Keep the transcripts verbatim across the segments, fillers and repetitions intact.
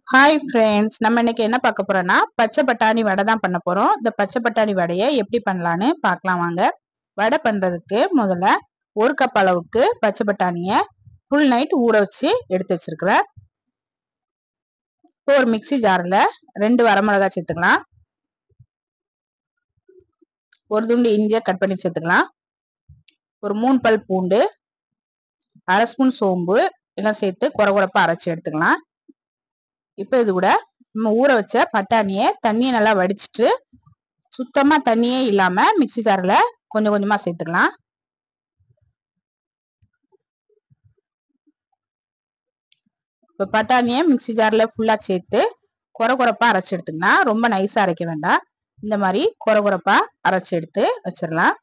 Hi friends, நம்ம இன்னைக்கு என்ன பார்க்க போறோம்னா பச்சை பட்டாணி வடை தான் பண்ண போறோம். இந்த பச்சை பட்டாணி வடையை எப்படி பண்ணலான்னு பார்க்கலாம் வாங்க. வடை பண்றதுக்கு முதல்ல ஒரு கப் அளவுக்கு பச்சை பட்டாணியை ஃபுல் நைட் ஊற வச்சு எடுத்து வச்சிருக்கிறேன். இப்போ ஒரு மிக்சி ஜார்ல ரெண்டு வரமிளகாய் சேர்த்துக்கலாம். ஒரு துண்டு இஞ்சியை கட் பண்ணி சேர்த்துக்கலாம். ஒரு மூணு பல் பூண்டு, அரை ஸ்பூன் சோம்பு எல்லாம் சேர்த்து குறை குறைப்பா அரைச்சி எடுத்துக்கலாம். இப்போ இது கூட நம்ம ஊற வச்ச பட்டாணியை தண்ணியை நல்லா வடிச்சிட்டு சுத்தமா தண்ணியே இல்லாம மிக்சி ஜார்ல கொஞ்சம் கொஞ்சமா சேர்த்துக்கலாம். இப்போ பட்டாணியை மிக்சி ஜார்ல ஃபுல்லா சேர்த்து குறை குறைப்பா அரைச்சி எடுத்துக்கலாம். ரொம்ப நைஸா அரைக்க வேண்டாம். இந்த மாதிரி குறை குறைப்பா அரைச்சி எடுத்து வச்சிடலாம்.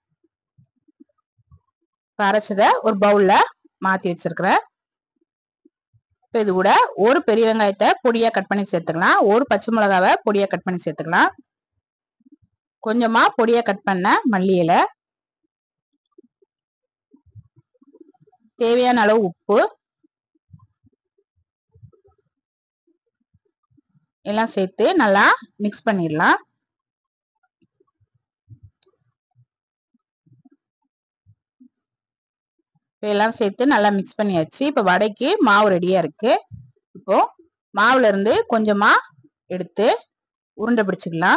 இப்போ அரைச்சதை ஒரு பவுல்ல மாத்தி வச்சிருக்கிறேன். இப்போ இது கூட ஒரு பெரிய வெங்காயத்தை பொடியா கட் பண்ணி சேர்த்துக்கலாம். ஒரு பச்சை மிளகாவை பொடியா கட் பண்ணி சேர்த்துக்கலாம். கொஞ்சமா பொடியா கட் பண்ண மல்லி இலை, தேவையான அளவு உப்பு எல்லாம் சேர்த்து நல்லா மிக்ஸ் பண்ணிடலாம். எல்லாம் சேர்த்து நல்லா மிக்ஸ் பண்ணியாச்சு. இப்போ வடைக்கு மாவு ரெடியா இருக்கு. இப்போ மாவுல இருந்து கொஞ்சமா எடுத்து உருண்டை பிடிச்சிக்கலாம்.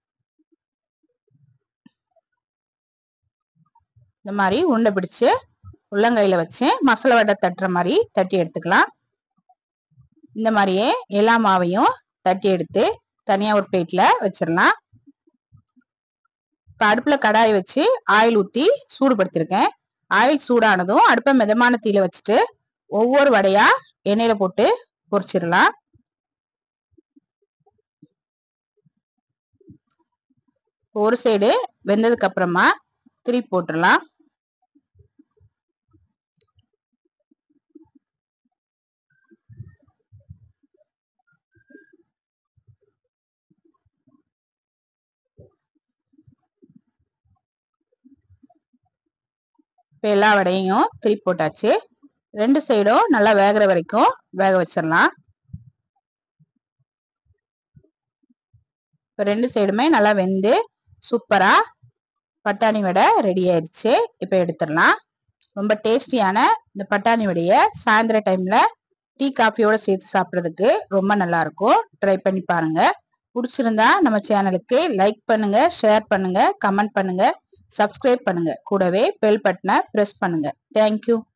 இந்த மாதிரி உருண்டை பிடிச்சு உள்ளங்கையில வச்சு மசாலா வடை தட்டுற மாதிரி தட்டி எடுத்துக்கலாம். இந்த மாதிரியே எல்லா மாவையும் தட்டி எடுத்து தனியா ஒரு பிளேட்ல வச்சிடலாம். இப்ப அடுப்புல கடாயை வச்சு ஆயில் ஊத்தி சூடுபடுத்திருக்கேன். ஆயில் சூடானதும் அடுப்பை மிதமான தீயில வச்சுட்டு ஒவ்வொரு வடையா எண்ணெயில போட்டு பொரிச்சிடலாம். ஒரு சைடு வெந்ததுக்கு அப்புறமா திருப்பி போட்டுடலாம். இப்போ எல்லா வடையும் திருப்பி போட்டாச்சு. ரெண்டு சைடும் நல்லா வேகிற வரைக்கும் வேக வச்சிடலாம். இப்போ ரெண்டு சைடுமே நல்லா வெந்து சூப்பரா பட்டாணி வடை ரெடி ஆயிடுச்சு. இப்போ எடுத்துடலாம். ரொம்ப டேஸ்டியான இந்த பட்டாணி வடையை சாயந்தர டைம்ல டீ காஃபியோட சேர்த்து சாப்பிட்றதுக்கு ரொம்ப நல்லா இருக்கும். ட்ரை பண்ணி பாருங்க. பிடிச்சிருந்தா நம்ம சேனலுக்கு லைக் பண்ணுங்க, ஷேர் பண்ணுங்க, கமெண்ட் பண்ணுங்க, சப்ஸ்கிரைப் பண்ணுங்க. கூடவே பெல் பட்டனை பிரஸ் பண்ணுங்க. தேங்க்யூ.